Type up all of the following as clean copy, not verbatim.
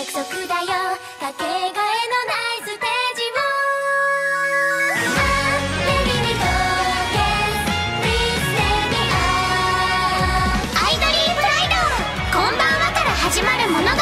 約束だよ、かけがえのないステージを。アイドリープライド、こんばんはから始まる物語。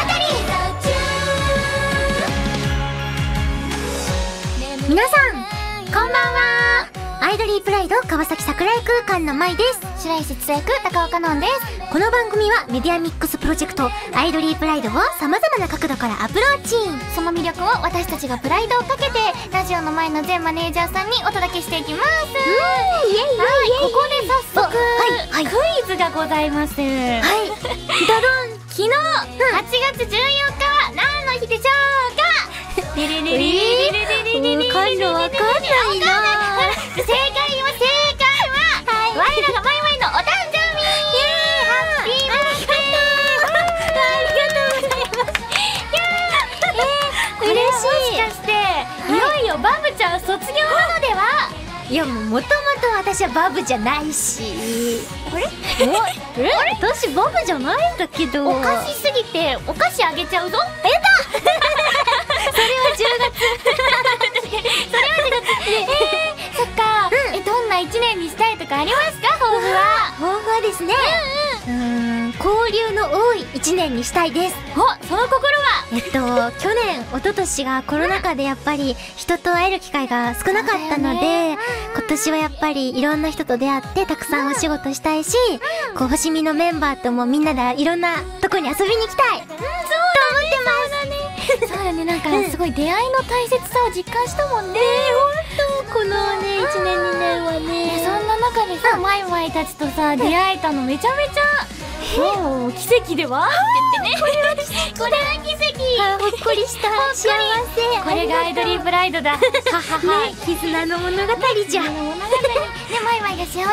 皆さんこんばんは。アイドリープライド川崎桜井空間の舞です。 白石つ役高岡のんです。 この番組はメディアミックスプロジェクトアイドリープライドを様々な角度からアプローチ。 その魅力を私たちがプライドをかけてラジオの前の全マネージャーさんにお届けしていきます。 イエイイエイイエイ。 ここで早速、クイズがございます。 はい。 昨日、8月14日は何の日でしょうか。リリリリリリリリリリリ。 わかんないな。 正解は我らがマイマイのお誕生日。ハッピーバースデー。ありがとうございます。嬉しい。もしかしていよいよバブちゃん卒業なのでは。 いや、もともと私はバブじゃないし。あれ私バブじゃないんだけど。 おかしすぎてお菓子あげちゃうぞ。 やだそれは10月そっか。どんな1年にしたいとかありますか、抱負は。 抱負はですね、交流の多い1年にしたいです。 お、その心は。 去年、一昨年がコロナ禍でやっぱり人と会える機会が少なかったので、今年はやっぱりいろんな人と出会ってたくさんお仕事したいし、こう星見のメンバーともみんなでいろんなとこに遊びに行きたいと思ってます。 そうだね、なんかすごい出会いの大切さを実感したもんね。 このね、1年2年はね。 そんな中でさ、マイマイたちとさ、出会えたのめちゃめちゃ、もう奇跡ではって言ってね。これは奇跡。 ほっこりした幸せ。 これがアイドリープライドだ。ははは。 絆の物語じゃ。 ね、マイマイが幸せいっぱいな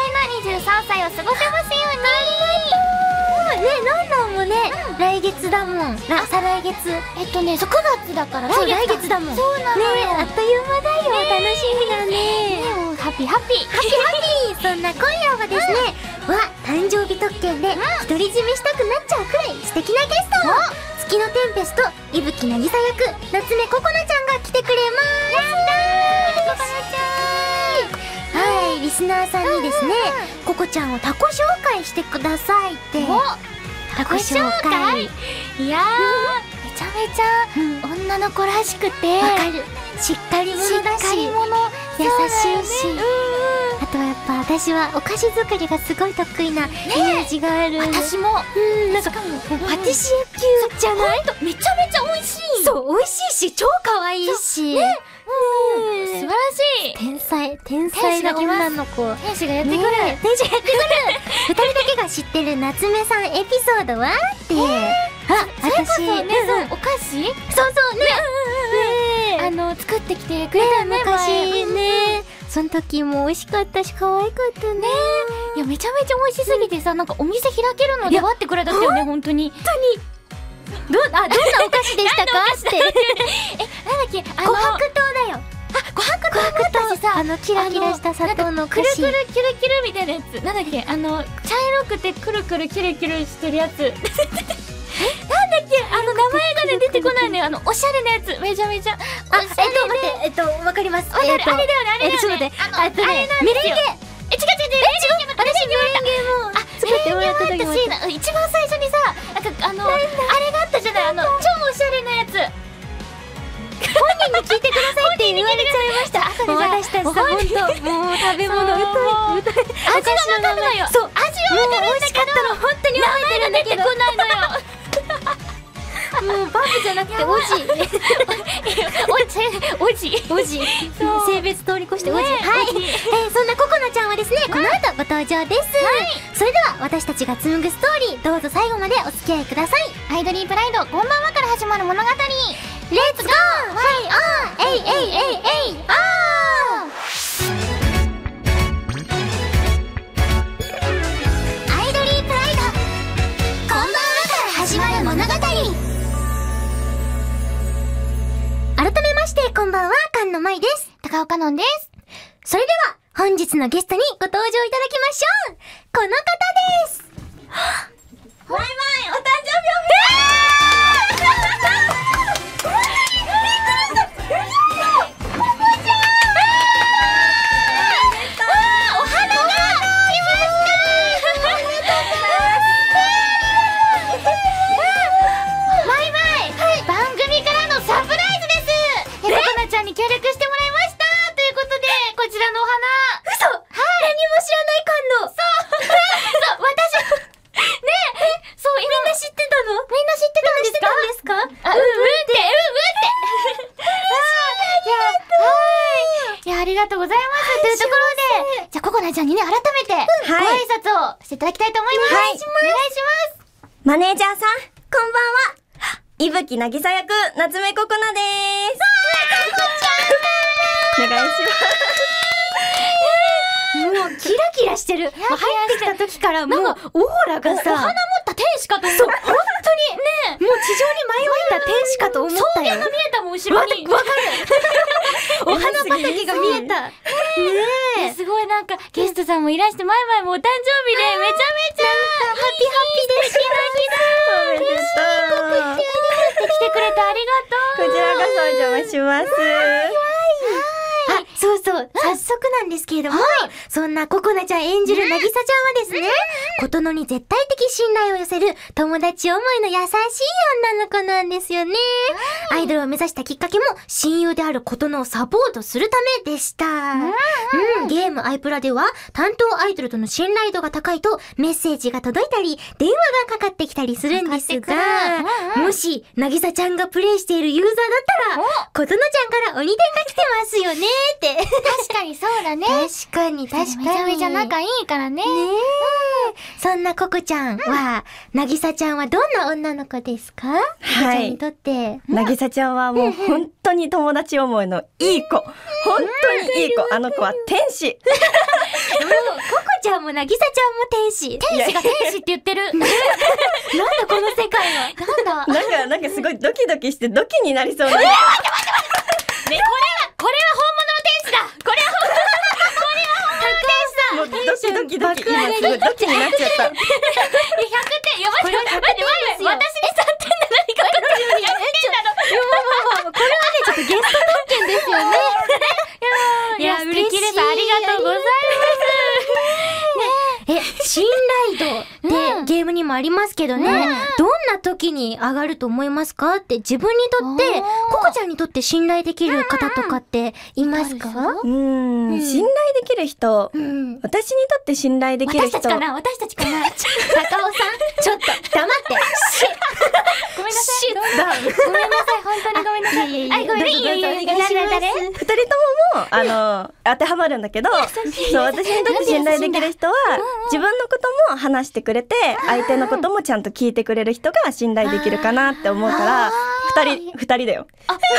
23歳を過ごせますように。 ね、なんもね、来月だもん。再来月。 9月だから来月だもん。 そうなのよ。 ね、あっという間だよ。楽しみだね。 ハッピーハッピー。 そんな今夜はですね、誕生日特権で独り占めしたくなっちゃうくらい素敵なゲストを、月のテンペスト伊吹渚役夏目ここなちゃんが来てくれます。 ここなちゃん。 はい、リスナーさんにですね、ここちゃんをタコ紹介してくださいって。 タコ紹介。いやー、めちゃめちゃ女の子らしくて、 わかる。しっかり者だし、優しいし、あとはやっぱ私はお菓子作りがすごい得意なイメージがある。 私も。 なんかパティシエ級じゃない？ めちゃめちゃ美味しい。 そう、美味しいし超可愛いし。 素晴らしい。 天才な女の子。 天使がやってくる。 2人だけが知ってる夏目さんエピソードはって。 私ね、お菓子？ そうね。 作ってきてくれた昔ね。その時も美味しかったし可愛かったね。 いや、めちゃめちゃ美味しすぎてさ、なんかお店開けるのではってくらいだったよね、本当に。 どんなお菓子でしたかって。 なんだっけ、 琥珀糖だよ。 琥珀糖。私さ、 キラキラした砂糖のお菓子。 くるくるキュルキュルみたいなやつ。なんだっけ、茶色くてくるくるキュルキュルしてるやつ。なんだっけ、名前がね出てこないのよ。おしゃれなやつ、めちゃめちゃ。 待って、わかります。 あれだよね、 ちょっと待って、メレンゲ。 違う、メレンゲも作ってもらった時も一番最初にさ、なんかあれがあったじゃない、超おしゃれなやつ。 本人に聞いてくださいって言われちゃいました。私たちさ、ほんと、もう食べ物歌い。 味はわかるのよ。そう、味はわかるんだけど、 本当に覚えてるんだけど。 名前が出てこないのよ。 もうバブじゃなくておじ。性別通り越しておじ。はい。そんなココナちゃんはですね、この後ご登場です。それでは私たちが紡ぐストーリー、どうぞ最後までお付き合いください。 アイドリープライド、こんばんはから始まる物語。レッツゴー。 えいえいえいえいあー。 アイドリープライド、こんばんはから始まる物語。 改めましてこんばんは、菅野舞です。 高岡のんです。 それでは本日のゲストにご登場いただきましょう。この方です。 マイマイお誕生日おめでとう。 ただきたいと思います。はい、お願いします。 マネージャーさん、こんばんは。伊吹なぎさ役、夏目ここなです。お願いします。 もうキラキラしてる。入ってきた時からもうオーラがさ、 お花持った天使かと思った。 そう、本当にね、もう地上に舞い降りた天使かと思ったよ。 草原が見えたもん、後ろに。 わかる。お花畑が見えた。ねえ。すごいなんか、ゲストさんもいらして、マイマイもお誕生日で、めちゃめちゃ、 ハッピーハッピーです。 おめでとう。 来てくれてありがとう。 こちらこそお邪魔します。 あ、そうそう、早速なんですけれども、そんなココナちゃん演じるなぎさちゃんはですね、琴乃に絶対的信頼を寄せる友達思いの優しい女の子なんですよね。アイドルを目指したきっかけも親友である琴乃をサポートするためでした。ゲームアイプラでは担当アイドルとの信頼度が高いとメッセージが届いたり電話がかかってきたりするんですが、もしなぎさちゃんがプレイしているユーザーだったら琴乃ちゃんから鬼電が来てますよねって確かにそうだね。 確かに確かに。 めちゃめちゃ仲いいからね。 そんなココちゃんは、なぎさちゃんはどんな女の子ですか？ココちゃんにとって。 なぎさちゃんはもう本当に友達思いのいい子。本当にいい子。あの子は天使。 ココちゃんもなぎさちゃんも天使。 天使が天使って言ってる。 なんだこの世界は。 なんかすごいドキドキしてドキになりそうな。 ね、これは本物の天使だ。これは本物の天使だ。 もうドキドキ今すごいドキになっちゃった。100 点。やばい。待って、私に3点な何かこれ100点だろ。 これはね、ちょっとゲスト特権ですよね。 いや、嬉しいです。ありがとうございます。 信頼度ってゲームにもありますけどね、どんな時に上がると思いますかって自分にとってココちゃんにとって信頼できる方とかっていますか？ 信頼できる人、私にとって信頼できる人、 私たちかな高尾さんちょっと黙ってごめんなさい。ごめんなさい。本当にごめんなさい。 ごめんなさい。 誰2人とも当てはまるんだけど、そう私にとって信頼できる人は自分のことも話してくれて相手のこともちゃんと聞いてくれる人が信頼できるかなって思うから2人だよ。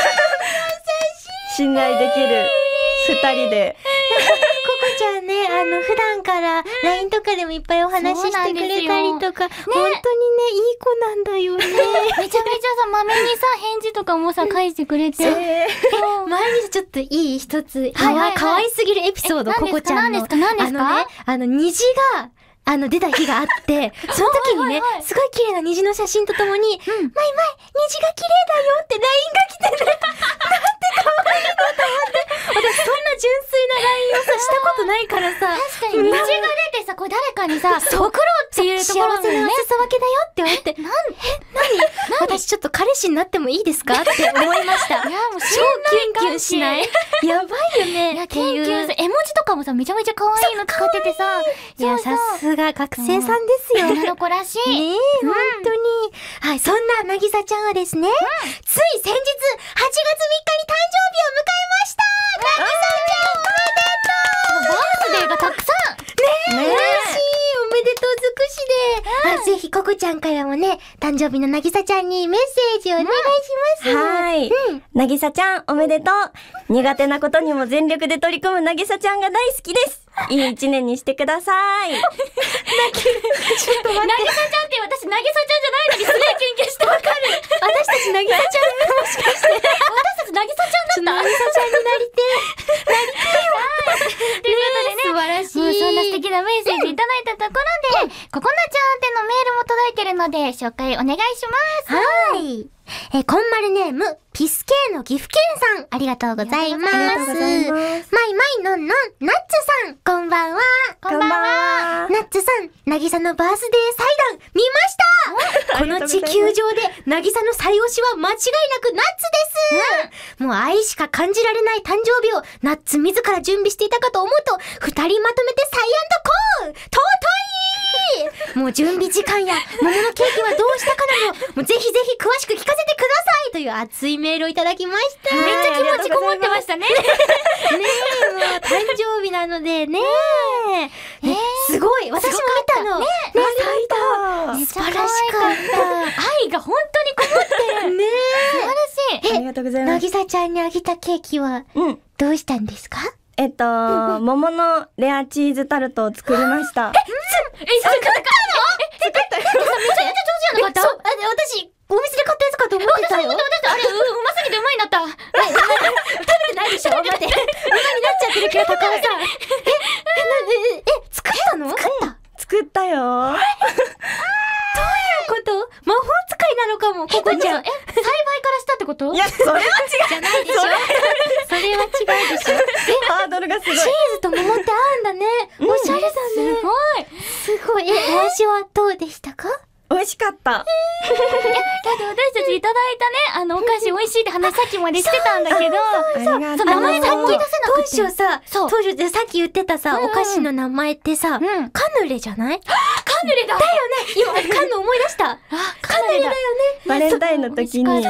信頼できる2人で。 ココちゃんね、普段から LINE とかでもいっぱいお話ししてくれたりとか、本当にね、いい子なんだよね。 めちゃめちゃさ、まめにさ、返事とかもさ、返してくれて。 前にちょっといい一つ、可愛すぎるエピソード、ココちゃんの。 何ですか？ 虹が、出た日があって、その時にね、すごい綺麗な虹の写真とともに、マイマイ、虹が綺麗だよって LINE が来てる。なんて可愛いのと思って。私そんな純粋な LINE をさ、したことないからさ。 確かに虹が出てさ、これ誰かにさ、送ろうっていうところ幸せなお裾分けだよって言われて、何私ちょっと彼氏になってもいいですかって思いました。 いや、もう超キュンキュンしない？やばいよね。 いや、キュンキュン。絵文字とかもさ、めちゃめちゃ可愛いの使っててさ。 いや、さすが学生さんですよ。 女の子らしい。 ねえ、本当に。はい、そんななぎさちゃんはですね、つい先日、8月3日に誕生日を迎えました。なぎさちゃんおめでとう。 バースデーがたくさん。 ねえ、嬉しい。おめでとう尽くしで。ぜひココちゃんからもね、誕生日のなぎさちゃんにメッセージをお願いします。 はい。なぎさちゃんおめでとう。苦手なことにも全力で取り組むなぎさちゃんが大好きです。いい一年にしてください。 ちょっと待って。なぎさちゃんって私なぎさちゃんじゃないのにすげえキュンキュンしてわかる。 私たちなぎさちゃんもしかして。 私たちなぎさちゃんだった。 なぎさちゃんになりてえ。ということでね。素晴らしい。もうそんな素敵なメッセージいただいたところで、ココナちゃん宛てのメールも届いてるので、紹介お願いします。 はい。コンマルネーム、ピスケーの岐阜県さん、ありがとうございます。マイマイのんのん、ナッツさん、こんばんは。 こんばんは。 ナッツさん、なぎさのバースデー祭壇、見ましたこの地球上で、なぎさの最推しは間違いなくナッツです、もう愛しか感じられない誕生日を、ナッツ自ら準備していたかと思うと、二人まとめてサイアンドコーン尊いもう準備時間や桃のケーキはどうしたかなど、もうぜひぜひ詳しく聞かせてくださいという熱いメールをいただきました。 めっちゃ気持ちこもってましたね。 ねえ、もう誕生日なのでね。 すごい、私も見たの。ね、 ね、 素晴らしかった。 愛が本当にこもってる。 ね素晴らしい。 ありがとうございます。 なぎさちゃんにあげたケーキはどうしたんですか？ 桃のレアチーズタルトを作りました。 作ったの？作ったよ。めちゃめちゃ上手じゃなかった？ 私、お店で買ったやつかと思ってたよ。 あれ、うますぎてうまいんだった。 食べてないでしょ？待って。うまになっちゃってるけど、高尾さん。作ったの？ 作ったよ。 どういうこと？魔法使いなのかも、ここちゃん。 栽培からしたってこと？ いや、それは違う。 じゃないでしょ。それは違うでしょ。 ハードルがすごい。 チーズと桃って合うんだね。おしゃれだね。すごい。お味はどうでしたか？ 美味しかった。 だって私たちいただいたね、お菓子美味しいって話さっきまでしてたんだけど、 名前さっき思い出せなくて。 当初さ、当初でさっき言ってたさ、お菓子の名前ってさ、カヌレじゃない？ カヌレだ。 だよね。今、カヌ思い出した。カヌレだよね。 バレンタインの時に。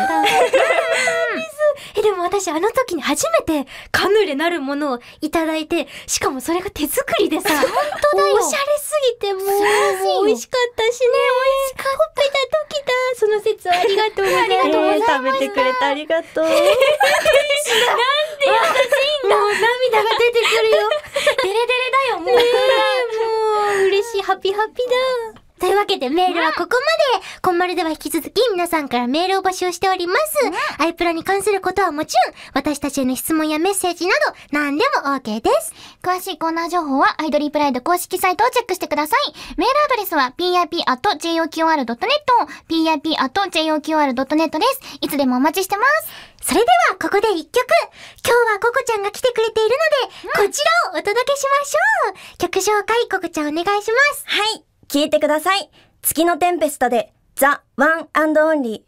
でも私あの時に初めてカヌレなるものをいただいて、しかもそれが手作りでさ、本当だよ。おしゃれすぎてもう美味しかったしね。美味しかった。ほっぺた溶けた。その説はありがとうございます。 食べてくれてありがとう。 なんで優しいんだ。 もう涙が出てくるよ。 デレデレだよ、もう。 もう嬉しい。ハッピーハッピーだ。というわけでメールはここまで。こんまるでは引き続き皆さんからメールを募集しております。アイプラに関することはもちろん、私たちへの質問やメッセージなど何でも OK です。 詳しいコーナー情報はアイドリープライド公式サイトをチェックしてください。メールアドレスは pip@joqr.net pip@joqr.net です。いつでもお待ちしてます。 それではここで一曲。今日はココちゃんが来てくれているので、こちらをお届けしましょう。曲紹介ココちゃんお願いします。 はい。聞いてください。月のテンペストでザ・ワン&オンリ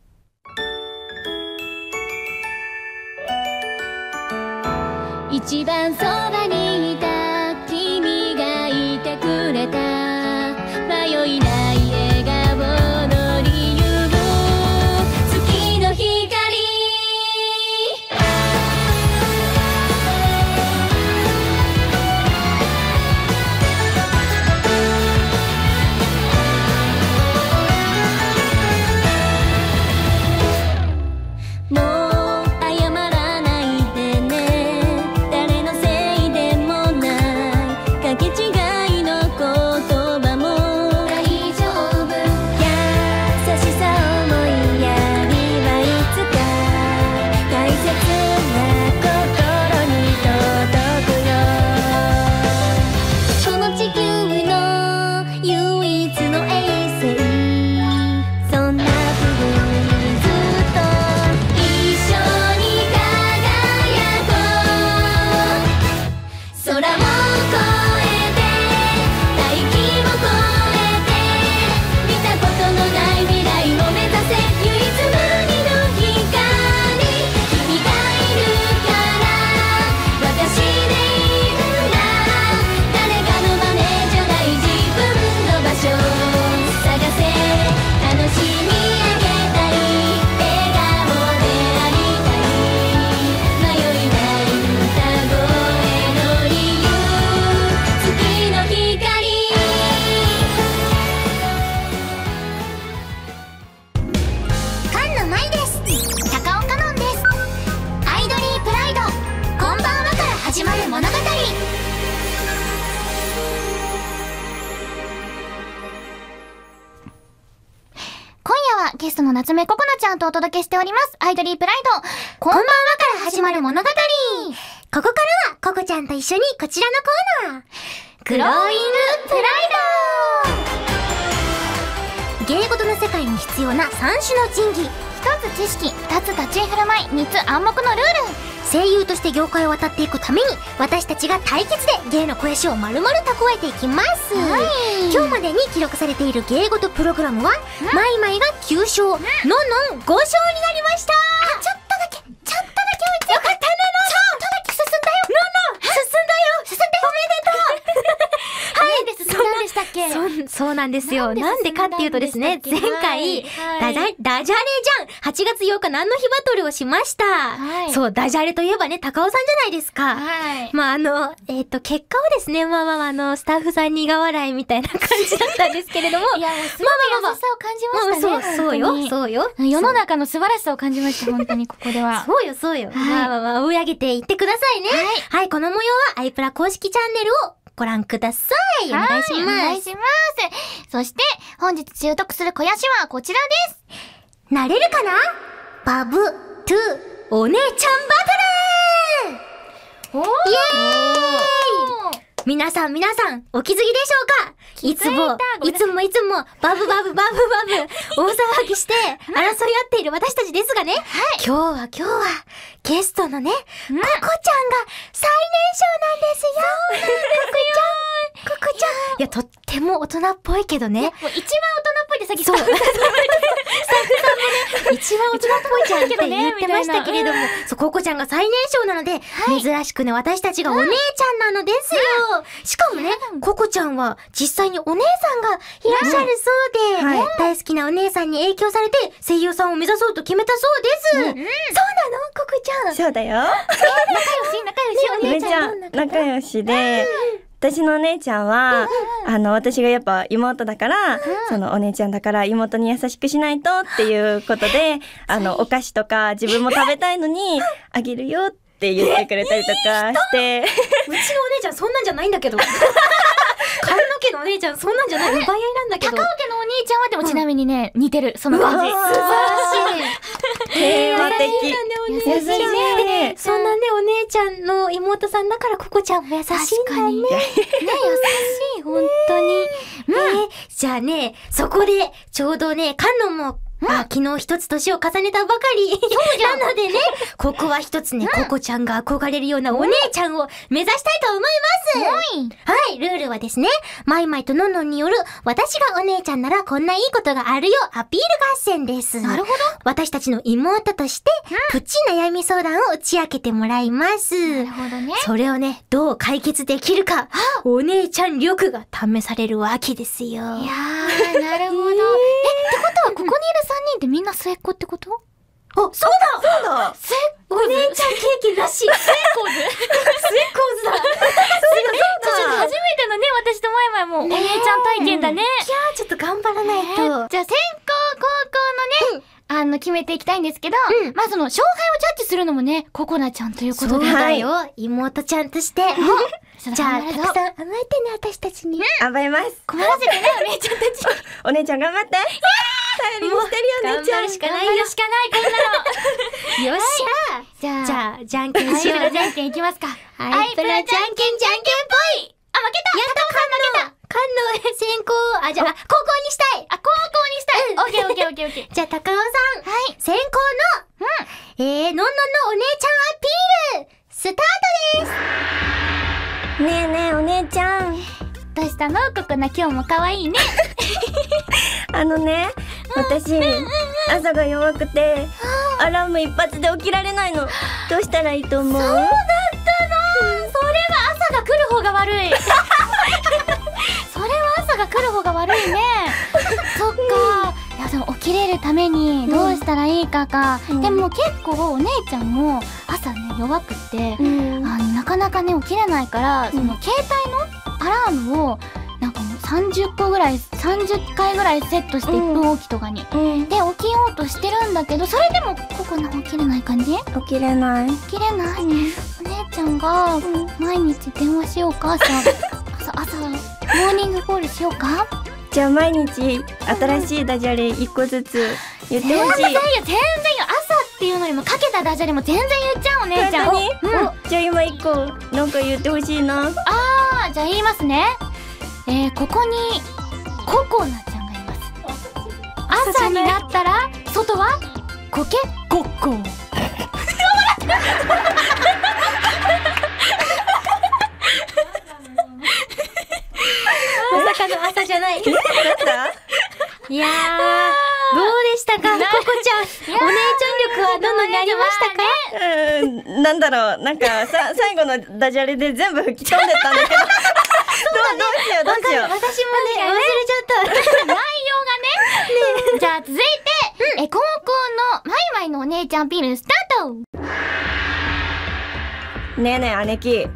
ー。一番そばにいた君がいてくれた。迷いない笑顔の理由。月の光。もう謝らないでね。誰のせいでもない。かけ違いの言葉も大丈夫。優しさ思いやりはいつか大切な心に届くよ。この地球の唯一の衛星。そんな風にずっと一緒に輝こう。空を越えて大気も越えて見たことのない未来を目指せ。唯一無二の光。君がいるから私でいいんだ。誰かの真似じゃない自分の場所を探せ。楽しみ上げたい。笑顔でありたい。迷いない歌声の理由。月の光。菅野舞です。高岡のんです。アイドリープライド。こんばんはから始まる物語。今夜はゲストの夏目ここなちゃんとお届けしております。アイドリープライド。こんばんはから始まる物語。 ここからはココちゃんと一緒にこちらのコーナー。 グローイングプライ芸事の世界に必要な3種の神器。 ド。1つ知識、2つ立ち居振る舞い、3つ暗黙のルール。 声優として業界を渡っていくために私たちが対決で芸の肥やしを丸々蓄えていきます。今日までに記録されている芸事プログラムはマイマイが9勝、のんのん5勝になりました。 ちょっとだけ追いついた。よかったなの。ちょっとだけ進んだよ。 進んだよ。 進んでおめでとう。はいで進んだんでしたっけ。 そうなんですよ。なんでかっていうとですね、前回、ダジャレじゃん !8 月8日何の日バトルをしました。そう、ダジャレといえばね、高尾さんじゃないですか。まあ結果はですね、スタッフさん苦笑いみたいな感じだったんですけれども。 いや、すごい優しさを感じましたね。 そうよ。 世の中の素晴らしさを感じました、本当にここでは。 そうよ。追い上げていってくださいね。はい、この模様はアイプラ公式チャンネルをご覧ください。お願いします。 お願いします。そして、本日習得する肥やしはこちらです。 なれるかな？バブ、トゥ、お姉ちゃんバトル！イエーイ！皆さん、お気づきでしょうか？いつも、バブ、大騒ぎして、争い合っている私たちですがね、今日は、ゲストのね、ココちゃんが最年少なんですよ。ココちゃん。いや、とっても大人っぽいけどね。 もう一番大人っぽいってさっきそう。スタッフさんもね、一番大人っぽいじゃんって言ってましたけれども、そう、ココちゃんが最年少なので、珍しくね、私たちがお姉ちゃんなのですよ。しかもね、ココちゃんは実際にお姉さんがいらっしゃるそうで、大好きなお姉さんに影響されて声優さんを目指そうと決めたそうです。そうなの？ココちゃん。 そうだよ。 仲良し、 めちゃ仲良しで、私のお姉ちゃんは、私がやっぱ妹だから、そのお姉ちゃんだから妹に優しくしないとっていうことで、お菓子とか自分も食べたいのにあげるよって言ってくれたりとかして。 うちのお姉ちゃんそんなんじゃないんだけど。髪の毛のお姉ちゃんそんなんじゃない。奪い合いなんだけど。 高尾家のお兄ちゃんはでもちなみにね、似てる。その感じ。素晴らしい。 平和的。 優しいね。そんなね、お姉ちゃんの妹さんだからココちゃんも優しいんだね。 確かに。ね、優しい、本当に。 じゃあね、そこで、ちょうどね、カノンも、昨日一つ年を重ねたばかり。なのでね、ここは一つね、ココちゃんが憧れるようなお姉ちゃんを目指したいと思います。はい、ルールはですね、マイマイとノンノンによる、私がお姉ちゃんならこんないいことがあるよ、アピール合戦です。 なるほど。 私たちの妹として、プチ悩み相談を打ち明けてもらいます。 なるほどね。 それをね、どう解決できるか、お姉ちゃん力が試されるわけですよ。 いやー、なるほど。ってことは、ここにいる3人ってみんな末っ子ってこと？ あ、そうだお姉ちゃん経験なし末っ子図だ初めてのね、私とマイマイもお姉ちゃん体験だね。 いやー、ちょっと頑張らないと。 じゃあ先攻後攻のね、決めていきたいんですけど、まあその勝敗をジャッジするのもね、ココナちゃんということで。 そうだよ、妹ちゃんとして。じゃあ、たくさん甘えてね、私たちに。 甘えます。 困らせてね、お姉ちゃんたち。 お姉ちゃん頑張って。頼りにしてるよ、お姉ちゃん。 頑張るしかないよ、こんなの。 よっしゃ。じゃあ、じゃんけんしよう。 じゃんけんいきますか。 アイプラじゃんけんぽい。 あ、負けた。 やった、カンの先行。じゃあ、高校にしたい。 高校にしたい。オッケー。 じゃあ、高尾さん。先行の、ノンノンのお姉ちゃんアピール、スタートです。 ねえねえ、お姉ちゃん。 どうしたの？ココナ、今日も可愛いね。 私、朝が弱くて、アラーム一発で起きられないの。どうしたらいいと思う？ そうだったの。それは朝が来る方が悪い。それは朝が来る方が悪いね。そっか。いや、でも起きれるためにどうしたらいいかか。でも結構お姉ちゃんも朝ね、弱くて、なかなかね、起きれないから、その携帯のアラームを、なんかもう30回ぐらいセットして1分おきとかに。で、起きようとしてるんだけど、それでもココナ起きれない感じ？ 起きれない。 起きれない。お姉ちゃんが毎日電話しようか、朝モーニングコールしようか。 じゃあ毎日新しいダジャレ1個ずつ言ってほしい。 全然よ。朝っていうのにもかけたダジャレも全然言っちゃうお姉ちゃん。 じゃあ今1個なんか言ってほしいな。 じゃあ言いますね。ここにココナちゃんがいます。朝になったら外はコケコッコー。 まさかの朝じゃない。いやー、どうでしたか、ココちゃん。お姉ちゃん力はどのにありましたか？ なんだろう、なんか最後のダジャレで全部吹き飛んでたんだけど。 どうしよう。 私もね、忘れちゃった。 内容がね。じゃあ続いて、コモくんのマイマイのお姉ちゃんピールスタート。 ねえねえ姉貴。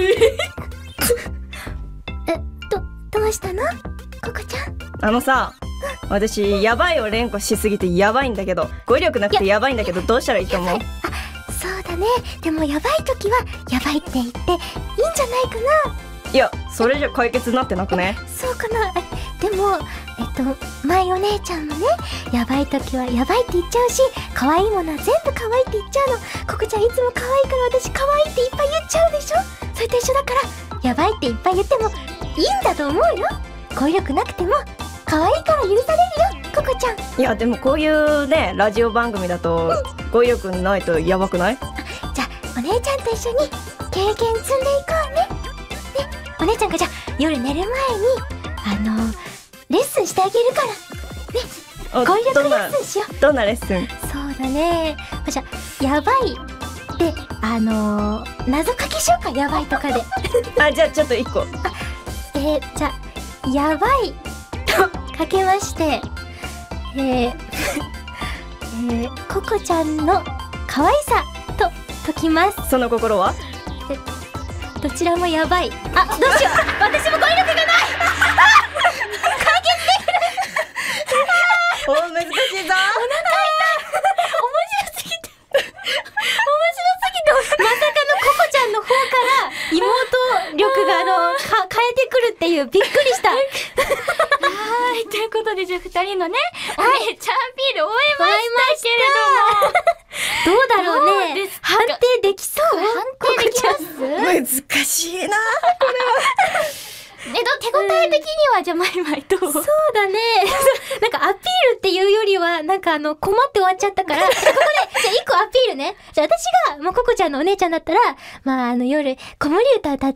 どうしたのココちゃん。 さ、私やばいを連呼しすぎてやばいんだけど、語彙力なくてやばいんだけど、どうしたらいいと思う？ そうだね。でもやばい時はやばいって言っていいんじゃないかな。 いや、それじゃ解決になってなくね？ そうかな。でもマイお姉ちゃんもね、やばい時はやばいって言っちゃうし、可愛いものは全部可愛いって言っちゃうの。ココちゃんいつも可愛いから私可愛いっていっぱい言っちゃうでしょ。それと一緒だから、やばいっていっぱい言ってもいいんだと思うよ。語彙力なくても可愛いから許されるよ、ココちゃん。 いやでもこういうねラジオ番組だと語彙力ないとやばくない？ じゃあお姉ちゃんと一緒に経験積んでいこうね。お姉ちゃんがじゃあ夜寝る前にレッスンしてあげるからね。語彙力レッスンしよう。 どんなレッスン？ そうだね。じゃあやばいで謎かけしようか、やばいとかで。 じゃあちょっと1個。 じゃあやばいとかけましてココちゃんの可愛さと解きます。 その心は？ どちらもやばい。どうしよう。私も語彙力がない。 お難しいぞ。 面白すぎてまさかのココちゃんの方から妹力が変えてくるっていう、びっくりした。 はい、ということでじゃあ2人のね、お姉ちゃんピール終えましたけれども、 どうだろうね。判定できそう？ 判定できます？ 難しいな。 手応え的にはじゃあマイマイと。 そうだね。なんかアピールっていうよりはなんか困って終わっちゃったから、ここでじゃあ1個アピールね。じゃあ私がココちゃんのお姉ちゃんだったら、夜子守歌歌って、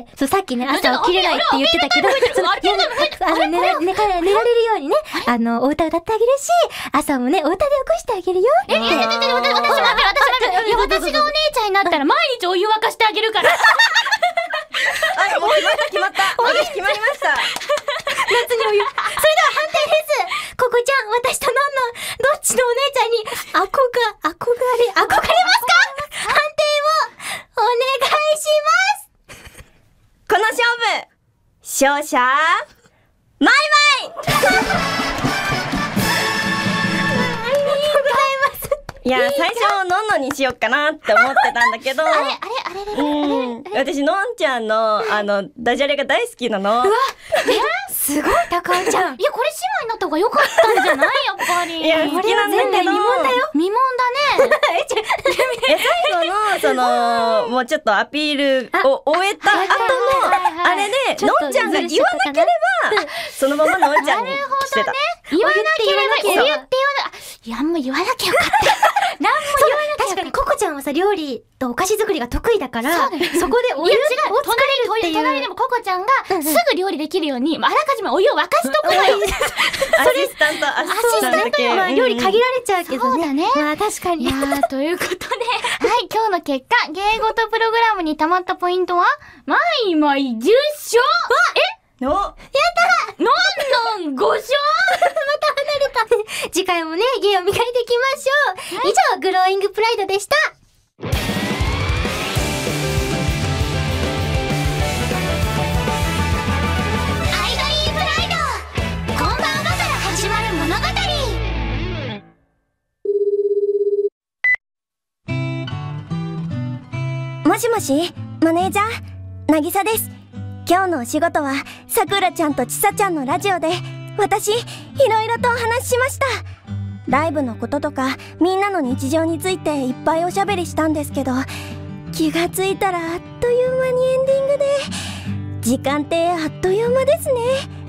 さっきね朝起きれないって言ってたけど、寝られるようにねお歌歌ってあげるし、朝もねお歌で起こしてあげるよ。 私がお姉ちゃんになったら毎日お湯沸かしてあげるから。 もう決まった。私決まりました。 夏にお湯。それでは判定です。ココちゃん、私とノンノン、どっちのお姉ちゃんに憧れますか？判定をお願いします。 この勝負、勝者マイいや最初のんのにしよっかなって思ってたんだけど、私のんちゃんのダジャレが大好きなの。 すごい高尾ちゃん。 いやこれ姉妹になった方が良かったんじゃない？やっぱり。 いや好きなんだけど。 未問だよ。未問だね。 最後のもうちょっとアピールを終えた後のあれでのんちゃんが言わなければそのままのんちゃんにしてた。 言わなければお湯って言わな。いやもう言わなきゃよかった。何も言わなきゃ。 確かにココちゃんはさ料理とお菓子作りが得意だから、そこでお湯を作れるっていう。 隣でもココちゃんがすぐ料理できるようにあらかじめお湯を沸かしとくのよ。 アシスタント料理限られちゃうけどね。 そうだね。 確かに。 ということで、はい、今日の結果、芸事プログラムに溜まったポイントは、マイマイ10勝。 やったのんのん5勝。 また離れた。次回もね、芸を磨いていきましょう。以上、グローイングプライドでした。 アイドリープライド。こんばんはから始まる物語。 もしもし、マネージャー、なぎさです。今日のお仕事は、さくらちゃんとちさちゃんのラジオで、私、いろいろとお話ししました。ライブのこととか、みんなの日常についていっぱいおしゃべりしたんですけど、気がついたらあっという間にエンディングで、時間ってあっという間ですね。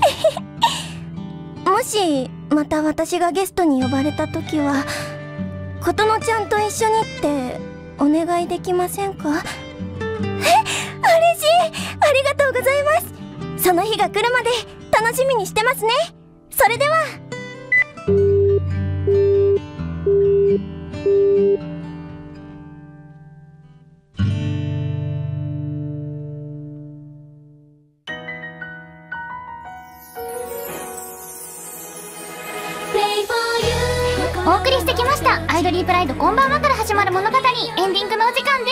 もし、また私がゲストに呼ばれた時は、ことのちゃんと一緒にってお願いできませんか？嬉しい！ありがとうございます。その日が来るまで楽しみにしてますね。それでは。 アイドリープライドこんばんはから始まる物語エンディングのお時間です。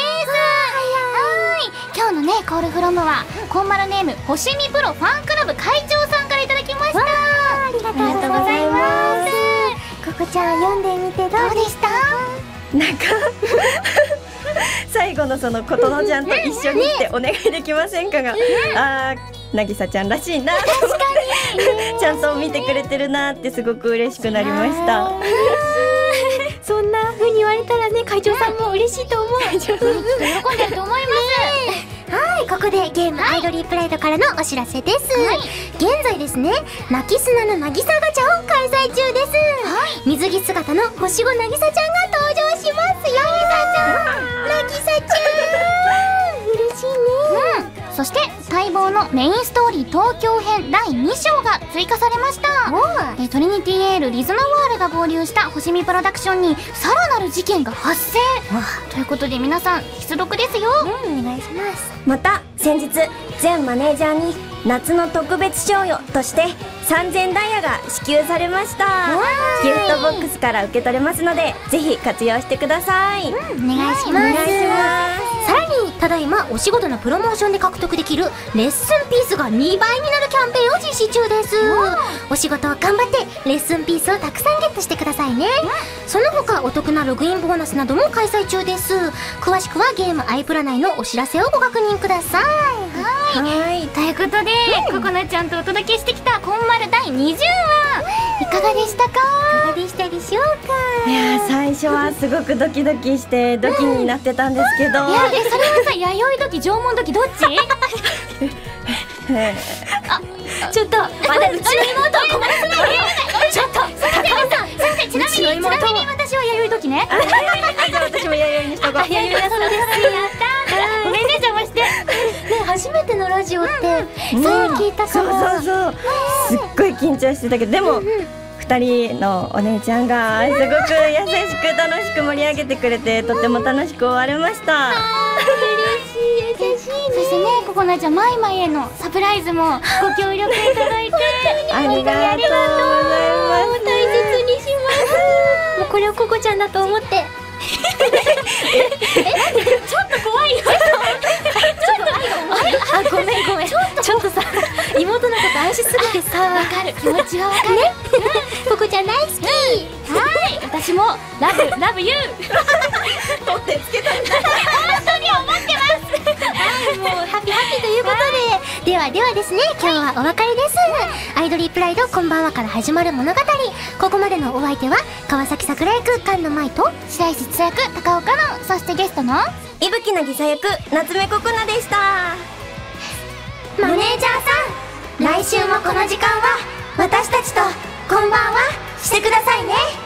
今日のねコールフロムはコンマルネーム星見プロファンクラブ会長さんからいただきました。ありがとうございます。ここちゃん読んでみてどうでした？ なんか最後のそのことのちゃんと一緒にってお願いできませんかが、なぎさちゃんらしいな。確かにちゃんと見てくれてるなってすごく嬉しくなりました。 そんな風に言われたらね、会長さんも嬉しいと思う。 喜んでると思います。 はい、ここでゲームアイドリープライドからのお知らせです。現在ですね、泣き砂のなぎさガチャを開催中です。水着姿の星5なぎさちゃんが登場します。なぎさちゃん、なぎさちゃん、嬉しいね。 そして待望のメインストーリー東京編第2章が追加されました。トリニティエールリズノワールが合流した星見プロダクションにさらなる事件が発生ということで、皆さん必読ですよ。 お願いします。 また先日全マネージャーに夏の特別賞与として3000ダイヤが支給されました。ギフトボックスから受け取れますので、ぜひ活用してください。 お願いします。さらにただいまお仕事のプロモーションで獲得できるレッスンピースが2倍になるキャンペーンを実施中です。お仕事を頑張ってレッスンピースをたくさんゲットしてくださいね。その他お得なログインボーナスなども開催中です。詳しくはゲームアイプラ内のお知らせをご確認ください。 ということで、ここなちゃんとお届けしてきたコンマル第20話いかがでしたか？ いかがでしたでしょうか？ いや最初はすごくドキドキしてドキになってたんですけど、 それはさ、弥生時縄文時どっち？ ちょっとまだうちの妹を困らせないで。ちょっと高尾さん、 ちなみに私は弥生時ね。 じゃあ私も弥生にしとこう。 弥生だそうです。 やったー。ごめんね、邪魔して。 ね、初めてのラジオってそう聞いたかも。 そうすっごい緊張してたけど、でも2人のお姉ちゃんがすごく優しく楽しく盛り上げてくれて、とても楽しく終われました。 嬉しい、優しいね。 そしてね、ここなちゃんマイマイへのサプライズもご協力いただいてありがとうございます。 大切にします。もうこれをココちゃんだと思って。 ちょっと怖いよ。 ごめんちょっとさ、妹のこと愛しすぎてさ、 わかる、気持ちはわかる。 ココちゃん大好き。 私もラブユー。 取ってつけたんだ。 本当に思ってます。 もうハッピーということで、ではですね、今日はお別れです。アイドリープライドこんばんはから始まる物語。ここまでのお相手は川崎桜役菅野舞と白石千役高岡の、そしてゲストの伊吹なぎさ役夏目ここなでした。 マネージャーさん、来週もこの時間は私たちとこんばんはしてくださいね。